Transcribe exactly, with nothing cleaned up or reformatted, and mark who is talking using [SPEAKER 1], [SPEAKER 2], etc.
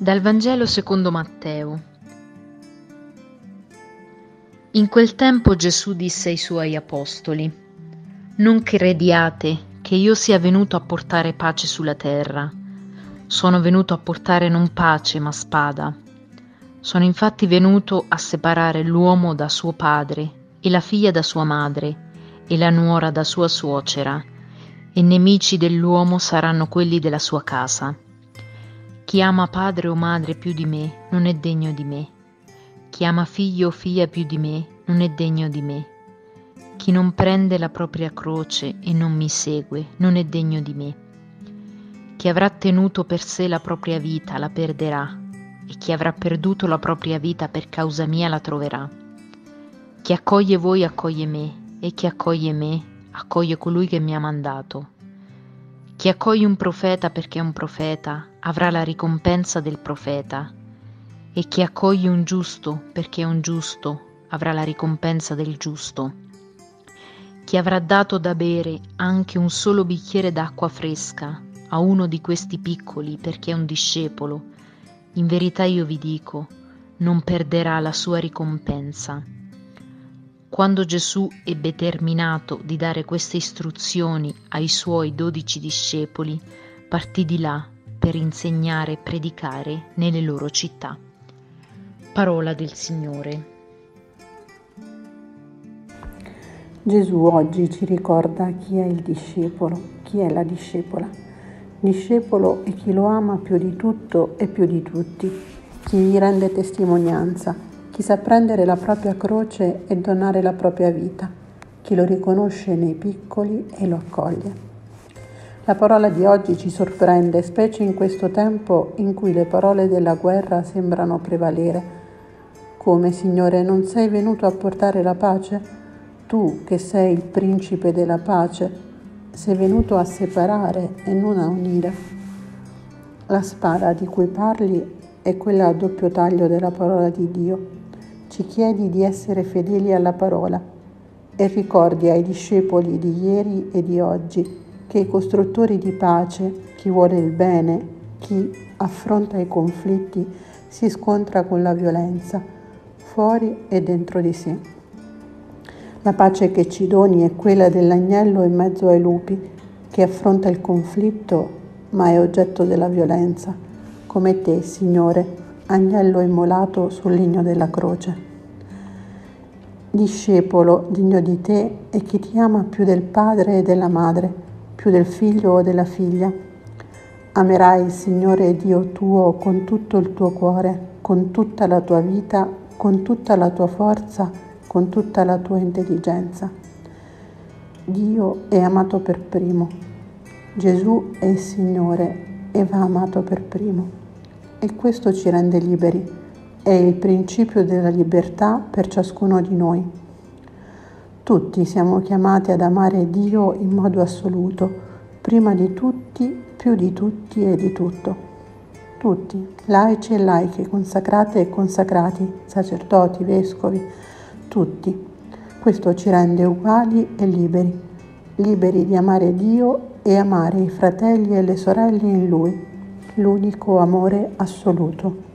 [SPEAKER 1] Dal Vangelo secondo Matteo. In quel tempo Gesù disse ai suoi apostoli: Non crediate che io sia venuto a portare pace sulla terra. Sono venuto a portare non pace ma spada. Sono infatti venuto a separare l'uomo da suo padre, e la figlia da sua madre, e la nuora da sua suocera, e nemici dell'uomo saranno quelli della sua casa. Chi ama padre o madre più di me non è degno di me. Chi ama figlio o figlia più di me non è degno di me. Chi non prende la propria croce e non mi segue non è degno di me. Chi avrà tenuto per sé la propria vita la perderà, e chi avrà perduto la propria vita per causa mia la troverà. Chi accoglie voi accoglie me, e chi accoglie me accoglie colui che mi ha mandato. Chi accoglie un profeta perché è un profeta avrà la ricompensa del profeta, e chi accoglie un giusto perché è un giusto avrà la ricompensa del giusto. Chi avrà dato da bere anche un solo bicchiere d'acqua fresca a uno di questi piccoli perché è un discepolo, in verità io vi dico, non perderà la sua ricompensa. Quando Gesù ebbe terminato di dare queste istruzioni ai suoi dodici discepoli, partì di là per insegnare e predicare nelle loro città. Parola del Signore.
[SPEAKER 2] Gesù oggi ci ricorda chi è il discepolo, chi è la discepola. Discepolo è chi lo ama più di tutto e più di tutti, chi gli rende testimonianza, chi sa prendere la propria croce e donare la propria vita, chi lo riconosce nei piccoli e lo accoglie. La parola di oggi ci sorprende, specie in questo tempo in cui le parole della guerra sembrano prevalere. Come, Signore, non sei venuto a portare la pace? Tu, che sei il principe della pace, sei venuto a separare e non a unire. La spada di cui parli è quella a doppio taglio della parola di Dio. Ci chiedi di essere fedeli alla parola e ricordi ai discepoli di ieri e di oggi che i costruttori di pace, chi vuole il bene, chi affronta i conflitti, si scontra con la violenza, fuori e dentro di sé. La pace che ci doni è quella dell'agnello in mezzo ai lupi, che affronta il conflitto ma è oggetto della violenza, come te, Signore, agnello immolato sul legno della croce. Discepolo degno di te è chi ti ama più del padre e della madre, più del figlio o della figlia. Amerai il Signore Dio tuo con tutto il tuo cuore, con tutta la tua vita, con tutta la tua forza, con tutta la tua intelligenza. Dio è amato per primo. Gesù è il Signore e va amato per primo. E questo ci rende liberi. È il principio della libertà per ciascuno di noi. Tutti siamo chiamati ad amare Dio in modo assoluto, prima di tutti, più di tutti e di tutto. Tutti, laici e laiche, consacrate e consacrati, sacerdoti, vescovi, tutti. Questo ci rende uguali e liberi, liberi di amare Dio e amare i fratelli e le sorelle in Lui, l'unico amore assoluto.